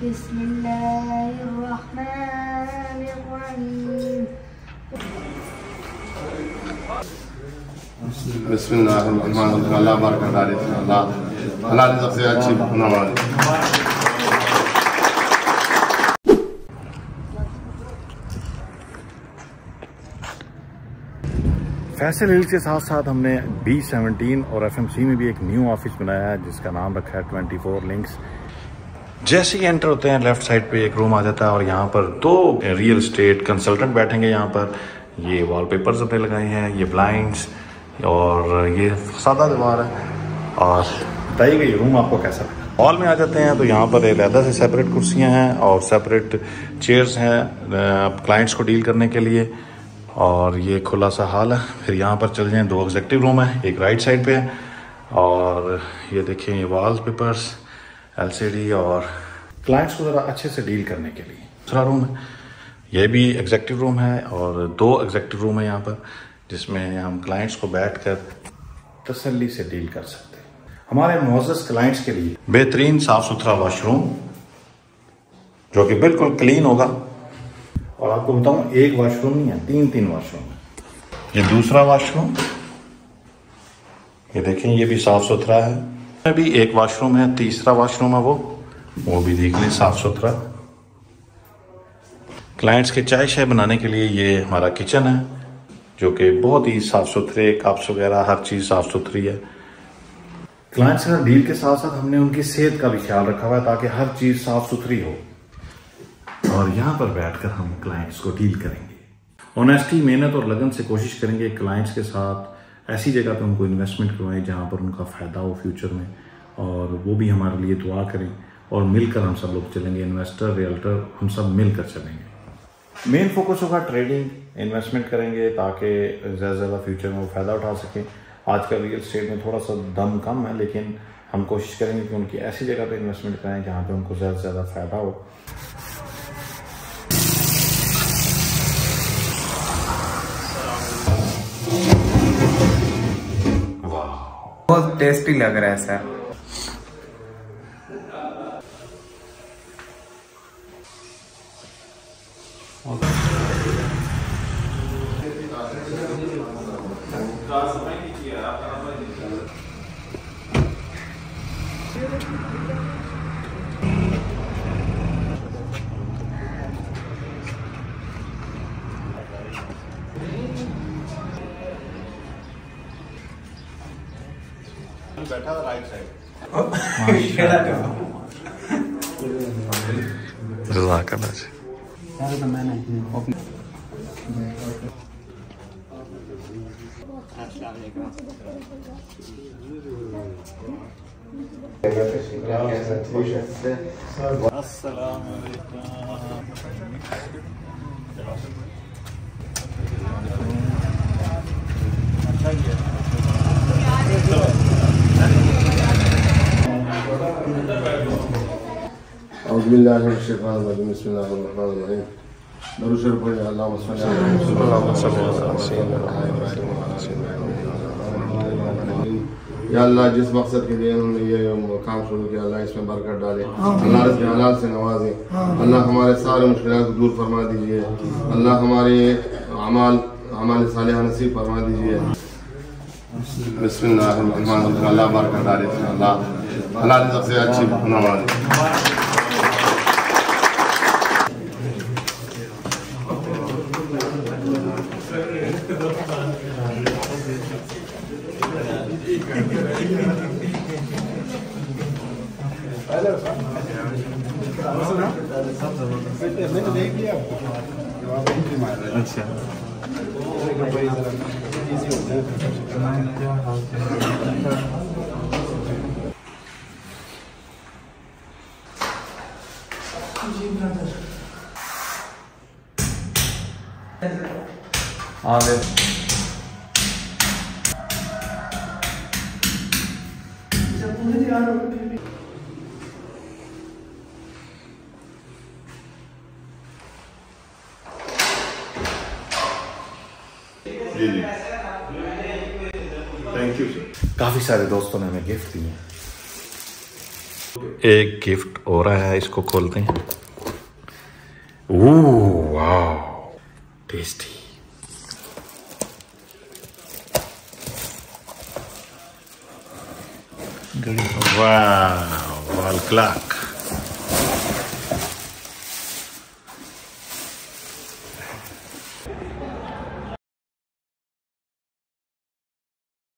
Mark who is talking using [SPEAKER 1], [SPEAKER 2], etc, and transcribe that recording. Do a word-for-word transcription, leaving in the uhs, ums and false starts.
[SPEAKER 1] बिस्मिल्लाहिर्रहमानिर्रहीम।
[SPEAKER 2] बिस्मिल्लाहिर्रहमानिर्रहीम। अल्लाह बरकत डाले, अल्लाह अल्लाह ने सबसे अच्छी नमाज।
[SPEAKER 3] फैसल हिल के साथ साथ हमने बी सेवनटीन और एफ एम सी में भी एक न्यू ऑफिस बनाया है जिसका नाम रखा है ट्वेंटी फोर लिंक्स। जैसे ही एंटर होते हैं लेफ्ट साइड पे एक रूम आ जाता है और यहाँ पर दो रियल एस्टेट कंसल्टेंट बैठेंगे। यहाँ पर ये वॉलपेपर्स अपने लगाए हैं, ये ब्लाइंड्स और ये सादा दीवार है। और बताइएगा ये रूम आपको कैसा लगा। हॉल में आ जाते हैं तो यहाँ पर अलग से सेपरेट कुर्सियाँ हैं और सेपरेट चेयर्स हैं क्लाइंट्स को डील करने के लिए। और ये खुला सा हाल है। फिर यहाँ पर चल जाएँ, दो एग्जेक्टिव रूम है, एक राइट साइड पे है। और ये देखिए ये वॉल पेपर्स एलसीडी और क्लाइंट्स को ज़रा अच्छे से डील करने के लिए दूसरा रूम है। ये भी एग्जेक्टिव रूम है और दो एग्जेक्टिव रूम है यहाँ पर जिसमें हम क्लाइंट्स को बैठकर तसल्ली से डील कर सकते हैं। हमारे मुअज़्ज़ज़ क्लाइंट्स के लिए बेहतरीन साफ़ सुथरा वॉशरूम जो कि बिल्कुल क्लीन होगा। और आपको बताऊं एक वॉशरूम नहीं है, तीन तीन वॉशरूम है। ये दूसरा वॉशरूम, ये देखें ये भी साफ सुथरा है। ये भी एक वॉशरूम है, तीसरा वॉशरूम है वो वो भी देख लें साफ सुथरा। क्लाइंट्स के चाय शाय बनाने के लिए ये हमारा किचन है जो कि बहुत ही साफ सुथरे, कप्स वगैरह हर चीज़ साफ सुथरी है। क्लाइंट्स के डील के साथ साथ हमने उनकी सेहत का भी ख्याल रखा हुआ है ताकि हर चीज़ साफ सुथरी हो। और यहाँ पर बैठकर हम क्लाइंट्स को डील करेंगे। ऑनेस्टी, मेहनत और लगन से कोशिश करेंगे क्लाइंट्स के साथ ऐसी जगह पे उनको इन्वेस्टमेंट करवाएं जहाँ पर उनका फ़ायदा हो फ्यूचर में। और वो भी हमारे लिए दुआ करें और मिलकर हम सब लोग चलेंगे। इन्वेस्टर, रियल्टर, हम सब मिलकर चलेंगे। मेन फोकस होगा ट्रेडिंग, इन्वेस्टमेंट करेंगे ताकि ज़्यादा से ज़्यादा फ्यूचर में वो फ़ायदा उठा सकें। आजकल रियल स्टेट में थोड़ा सा दम कम है लेकिन हम कोशिश करेंगे कि उनकी ऐसी जगह पर इन्वेस्टमेंट करें जहाँ पर उनको ज़्यादा से ज़्यादा फ़ायदा हो।
[SPEAKER 4] बहुत टेस्टी लग रहा है सर।
[SPEAKER 3] बैठा था राइट साइड।
[SPEAKER 2] या अल्लाह जिस मकसद के लिए उन्होंने ये काम शुरू किया अल्लाह इसमें बरकत डाले, अल्लाह इसमें हलाल से नवाजे, अल्लाह हमारे सारे मुश्किलात को दूर फरमा दीजिए, अल्लाह हमारे अमाल अमाल सालिहा नसीब फरमा दीजिए। बिस्मिल्लाहिर्रहमानिर्रहीम। अल्लाह बरकत डाले, अल्लाह अल्लाह ने सबसे अच्छी नमाज।
[SPEAKER 5] मैंने देख लिया आपको।
[SPEAKER 3] अच्छा हाँ
[SPEAKER 2] जी जी थैंक यू सर।
[SPEAKER 3] काफ़ी सारे दोस्तों ने हमें गिफ्ट दिए। एक गिफ्ट और आया है, इसको खोलते हैं। ओह वाह, टेस्टी। वाह, वॉल क्लॉक।